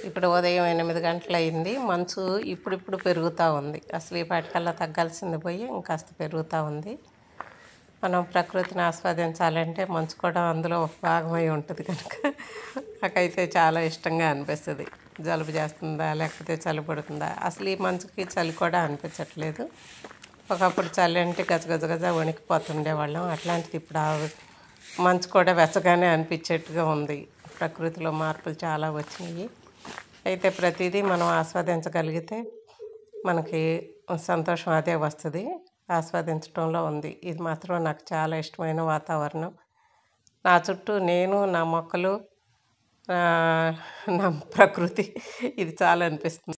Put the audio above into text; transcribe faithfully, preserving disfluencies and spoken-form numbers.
ఇప్పుడు ఉదయం ఎనిమిది గంటలయింది. మంచు ఇప్పుడిప్పుడు పెరుగుతా ఉంది. అసలు ఈ పాటికల్లా తగ్గాల్సింది పోయి ఇంకాస్త పెరుగుతా ఉంది. మనం ప్రకృతిని ఆస్వాదించాలంటే మంచు కూడా అందులో ఒక భాగమై ఉంటుంది కనుక నాకైతే చాలా ఇష్టంగా అనిపిస్తుంది. జలుబు చేస్తుందా లేకపోతే చలి పడుతుందా, అసలు ఈ మంచుకి చలి కూడా అనిపించట్లేదు. ఒకప్పుడు చలి అంటే గజగజ గజ వణికిపోతుండేవాళ్ళం. అట్లాంటిది ఇప్పుడు ఆ మంచు కూడా వెచ్చగానే అనిపించేట్టుగా ఉంది. ప్రకృతిలో మార్పులు చాలా వచ్చినాయి. అయితే ప్రతిదీ మనం ఆస్వాదించగలిగితే మనకి సంతోషం అదే వస్తుంది. ఆస్వాదించడంలో ఉంది. ఇది మాత్రం నాకు చాలా ఇష్టమైన వాతావరణం. నా చుట్టూ నేను, నా మొక్కలు, నా ప్రకృతి, ఇది చాలా అనిపిస్తుంది.